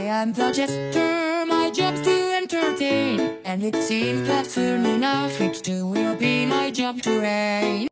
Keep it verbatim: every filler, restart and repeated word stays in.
am the jester, my job's to entertain, and it seems that soon enough it too will be my job to reign.